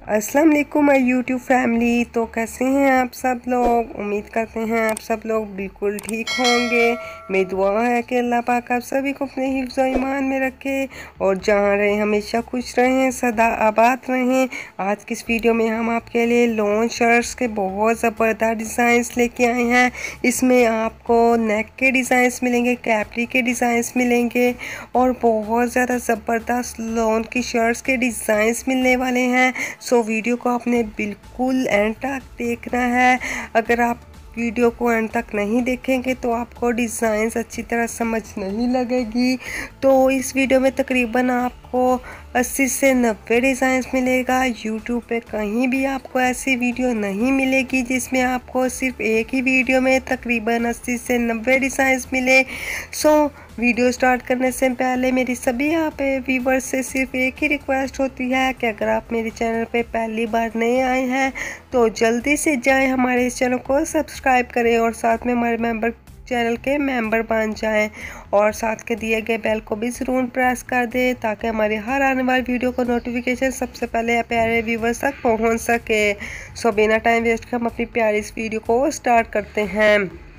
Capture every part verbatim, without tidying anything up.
अस्सलाम वालेकुम my YouTube family. तो कैसे हैं आप सब लोग? उम्मीद करते हैं आप सब लोग बिल्कुल ठीक होंगे। मेरी दुआ है कि अल्लाह पाक आप सभी को अपने हिफ्ज़ और ईमान में रखे और जहाँ रहें हमेशा खुश रहें, सदा आबाद रहें। आज की इस वीडियो में हम आपके लिए लॉन्ग शर्ट्स के बहुत ज़बरदस्त डिज़ाइंस लेके आए हैं। इसमें आपको नेक के डिज़ाइंस मिलेंगे, कैपरी के डिज़ाइंस मिलेंगे और बहुत ज़्यादा ज़बरदस्त लॉन्ग की शर्ट्स के डिज़ाइंस मिलने वाले हैं। सो वीडियो को आपने बिल्कुल एंड तक देखना है। अगर आप वीडियो को एंड तक नहीं देखेंगे तो आपको डिज़ाइंस अच्छी तरह समझ नहीं लगेगी। तो इस वीडियो में तकरीबन आपको अस्सी से नब्बे डिज़ाइंस मिलेगा। यूट्यूब पे कहीं भी आपको ऐसी वीडियो नहीं मिलेगी जिसमें आपको सिर्फ एक ही वीडियो में तकरीबन अस्सी से नब्बे डिज़ाइंस मिले। सो वीडियो स्टार्ट करने से पहले मेरी सभी आप व्यूवर्स से सिर्फ एक ही रिक्वेस्ट होती है कि अगर आप मेरे चैनल पे पहली बार नए आए हैं तो जल्दी से जाएं, हमारे इस चैनल को सब्सक्राइब करें और साथ में हमारे मेंबर चैनल के मेंबर बन जाएं और साथ के दिए गए बेल को भी ज़रूर प्रेस कर दें ताकि हमारे हर आने वाली वीडियो को नोटिफिकेशन सबसे पहले प्यारे व्यूवर्स तक पहुंच सके। सो बिना टाइम वेस्ट के हम अपनी प्यारी इस वीडियो को स्टार्ट करते हैं।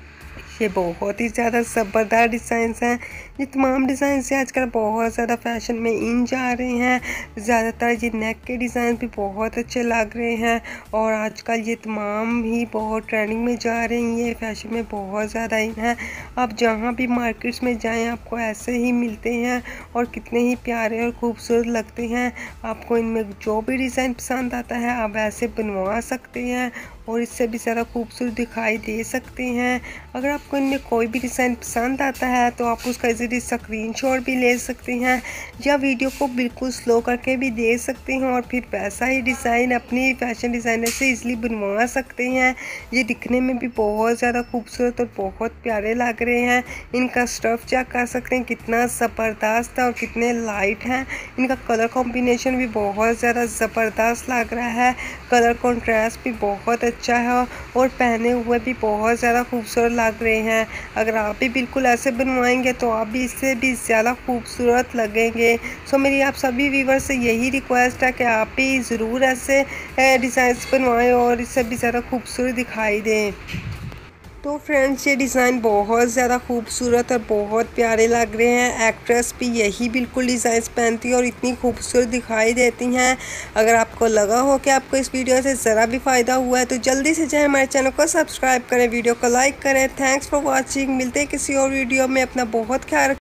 ये बहुत ही ज़्यादा ज़बरदस्त डिज़ाइंस हैं। ये तमाम डिज़ाइन से आजकल बहुत ज़्यादा फैशन में इन जा रहे हैं। ज़्यादातर ये नेक के डिज़ाइन भी बहुत अच्छे लग रहे हैं और आजकल ये तमाम ही बहुत ट्रेंडिंग में जा रही हैं। ये फैशन में बहुत ज़्यादा इन है। आप जहाँ भी मार्केट्स में जाएं आपको ऐसे ही मिलते हैं और कितने ही प्यारे और खूबसूरत लगते हैं। आपको इनमें जो भी डिज़ाइन पसंद आता है आप ऐसे बनवा सकते हैं और इससे भी ज़्यादा खूबसूरत दिखाई दे सकते हैं। अगर आपको इनमें कोई भी डिज़ाइन पसंद आता है तो आप उसका इजीली स्क्रीनशॉट भी ले सकते हैं या वीडियो को बिल्कुल स्लो करके भी दे सकते हैं और फिर वैसा ही डिज़ाइन अपनी फैशन डिज़ाइनर से इजीली बनवा सकते हैं। ये दिखने में भी बहुत ज़्यादा खूबसूरत और बहुत प्यारे लग रहे हैं। इनका स्टफ़ चेक कर सकते हैं कितना ज़बरदस्त है और कितने लाइट हैं। इनका कलर कॉम्बिनेशन भी बहुत ज़्यादा ज़बरदस्त लग रहा है। कलर कॉन्ट्रास्ट भी बहुत अच्छा है और पहने हुए भी बहुत ज़्यादा खूबसूरत लग रहे हैं। अगर आप भी बिल्कुल ऐसे बनवाएंगे तो आप भी इससे भी ज़्यादा खूबसूरत लगेंगे। सो मेरी आप सभी व्यूवर्स से यही रिक्वेस्ट है कि आप भी ज़रूर ऐसे डिज़ाइंस बनवाएं और इससे भी ज़्यादा खूबसूरत दिखाई दें। तो फ्रेंड्स ये डिज़ाइन बहुत ज़्यादा खूबसूरत और बहुत प्यारे लग रहे हैं। एक्ट्रेस भी यही बिल्कुल डिज़ाइंस पहनती है और इतनी खूबसूरत दिखाई देती हैं। अगर आपको लगा हो कि आपको इस वीडियो से ज़रा भी फ़ायदा हुआ है तो जल्दी से जाएं हमारे चैनल को सब्सक्राइब करें, वीडियो को लाइक करें। Thanks for watching. मिलते हैं किसी और वीडियो में। अपना बहुत ख्याल